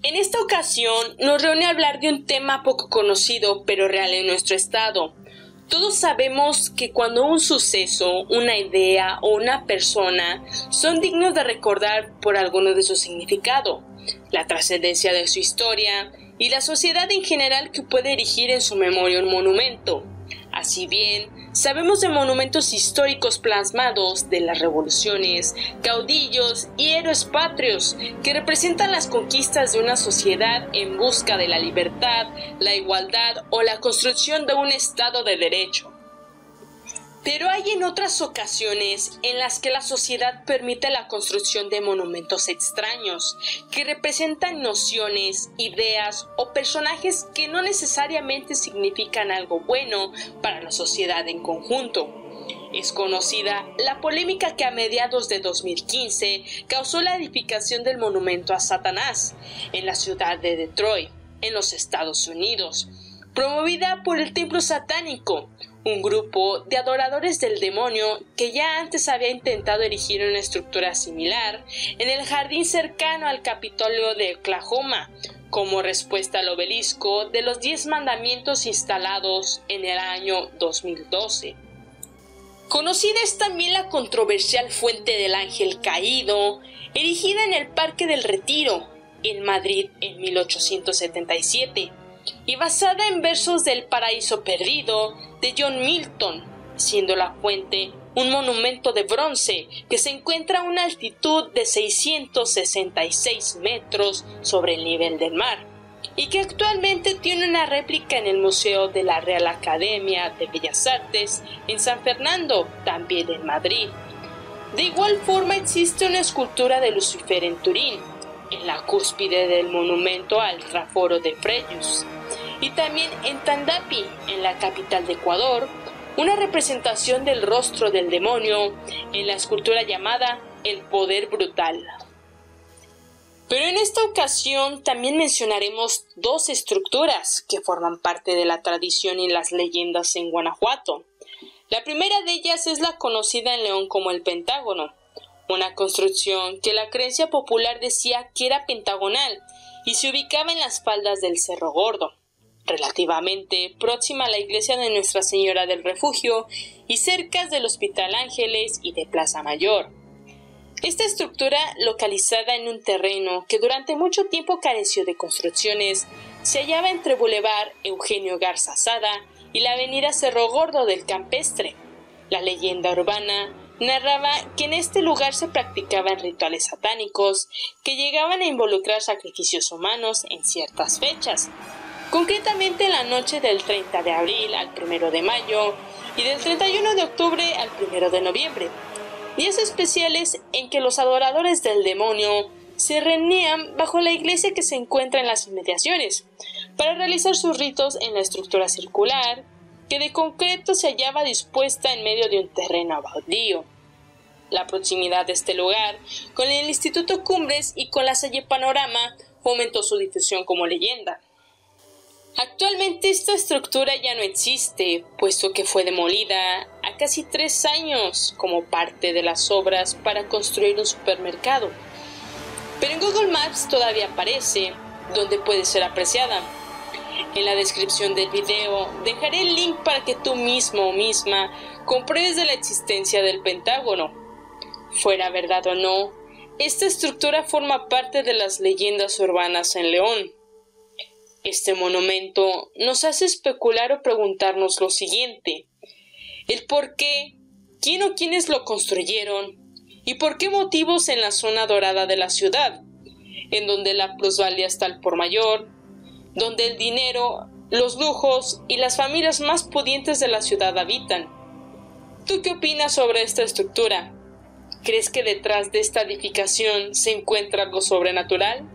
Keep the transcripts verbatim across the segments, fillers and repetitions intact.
En esta ocasión nos reúne a hablar de un tema poco conocido pero real en nuestro estado. Todos sabemos que cuando un suceso, una idea o una persona son dignos de recordar por alguno de su significado, la trascendencia de su historia y la sociedad en general que puede erigir en su memoria un monumento. Así bien, sabemos de monumentos históricos plasmados de las revoluciones, caudillos y héroes patrios que representan las conquistas de una sociedad en busca de la libertad, la igualdad o la construcción de un Estado de Derecho. Pero hay en otras ocasiones en las que la sociedad permite la construcción de monumentos extraños, que representan nociones, ideas o personajes que no necesariamente significan algo bueno para la sociedad en conjunto. Es conocida la polémica que a mediados de dos mil quince causó la edificación del monumento a Satanás en la ciudad de Detroit, en los Estados Unidos, promovida por el Templo Satánico, un grupo de adoradores del demonio que ya antes había intentado erigir una estructura similar en el jardín cercano al Capitolio de Oklahoma, como respuesta al obelisco de los Diez Mandamientos instalados en el año dos mil doce. Conocida es también la controversial Fuente del Ángel Caído, erigida en el Parque del Retiro, en Madrid en mil ochocientos setenta y siete, y basada en versos del Paraíso Perdido de John Milton, siendo la fuente un monumento de bronce que se encuentra a una altitud de seiscientos sesenta y seis metros sobre el nivel del mar, y que actualmente tiene una réplica en el Museo de la Real Academia de Bellas Artes en San Fernando, también en Madrid. De igual forma existe una escultura de Lucifer en Turín, en la cúspide del monumento al Traforo de Frejus, y también en Tandapi, en la capital de Ecuador, una representación del rostro del demonio en la escultura llamada El Poder Brutal. Pero en esta ocasión también mencionaremos dos estructuras que forman parte de la tradición y las leyendas en Guanajuato. La primera de ellas es la conocida en León como el Pentágono, una construcción que la creencia popular decía que era pentagonal y se ubicaba en las faldas del Cerro Gordo, relativamente próxima a la iglesia de Nuestra Señora del Refugio y cerca del Hospital Ángeles y de Plaza Mayor. Esta estructura, localizada en un terreno que durante mucho tiempo careció de construcciones, se hallaba entre Boulevard Eugenio Garza Sada y la avenida Cerro Gordo del Campestre. La leyenda urbana narraba que en este lugar se practicaban rituales satánicos que llegaban a involucrar sacrificios humanos en ciertas fechas, concretamente en la noche del treinta de abril al primero de mayo y del treinta y uno de octubre al primero de noviembre, días especiales en que los adoradores del demonio se reunían bajo la iglesia que se encuentra en las inmediaciones para realizar sus ritos en la estructura circular que de concreto se hallaba dispuesta en medio de un terreno baldío. La proximidad de este lugar con el Instituto Cumbres y con la Salle Panorama fomentó su difusión como leyenda. Actualmente esta estructura ya no existe, puesto que fue demolida a casi tres años como parte de las obras para construir un supermercado. Pero en Google Maps todavía aparece, donde puede ser apreciada. En la descripción del video dejaré el link para que tú mismo o misma compruebes de la existencia del Pentágono. Fuera verdad o no, esta estructura forma parte de las leyendas urbanas en León. Este monumento nos hace especular o preguntarnos lo siguiente: el por qué, quién o quiénes lo construyeron y por qué motivos en la zona dorada de la ciudad, en donde la plusvalía está al por mayor, donde el dinero, los lujos y las familias más pudientes de la ciudad habitan. ¿Tú qué opinas sobre esta estructura? ¿Crees que detrás de esta edificación se encuentra algo sobrenatural?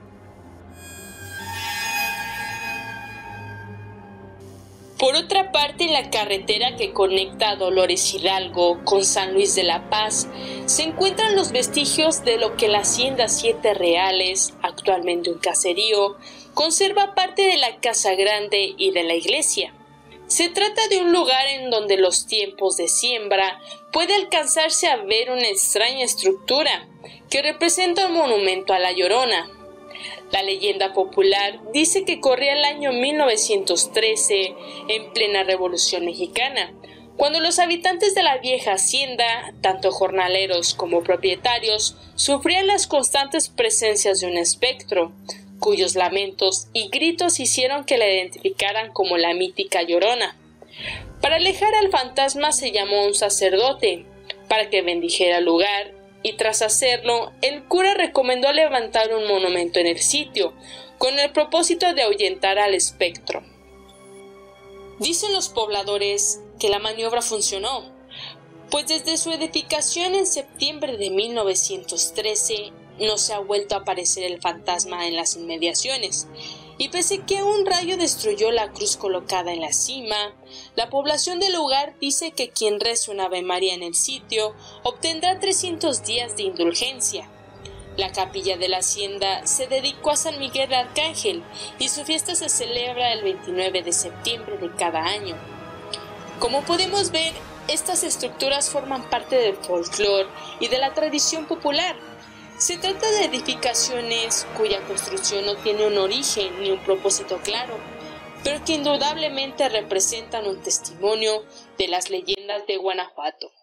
Por otra parte, en la carretera que conecta a Dolores Hidalgo con San Luis de la Paz, se encuentran los vestigios de lo que la Hacienda Siete Reales, actualmente un caserío, conserva parte de la Casa Grande y de la iglesia. Se trata de un lugar en donde los tiempos de siembra puede alcanzarse a ver una extraña estructura que representa un monumento a la Llorona. La leyenda popular dice que corría el año mil novecientos trece, en plena Revolución Mexicana, cuando los habitantes de la vieja hacienda, tanto jornaleros como propietarios, sufrían las constantes presencias de un espectro, cuyos lamentos y gritos hicieron que la identificaran como la mítica Llorona. Para alejar al fantasma se llamó a un sacerdote, para que bendijera el lugar, y tras hacerlo, el cura recomendó levantar un monumento en el sitio, con el propósito de ahuyentar al espectro. Dicen los pobladores que la maniobra funcionó, pues desde su edificación en septiembre de mil novecientos trece no se ha vuelto a aparecer el fantasma en las inmediaciones, y pese que un rayo destruyó la cruz colocada en la cima, la población del lugar dice que quien rece un Ave María en el sitio obtendrá trescientos días de indulgencia. La capilla de la hacienda se dedicó a San Miguel de Arcángel y su fiesta se celebra el veintinueve de septiembre de cada año. Como podemos ver, estas estructuras forman parte del folclore y de la tradición popular. Se trata de edificaciones cuya construcción no tiene un origen ni un propósito claro, pero que indudablemente representan un testimonio de las leyendas de Guanajuato.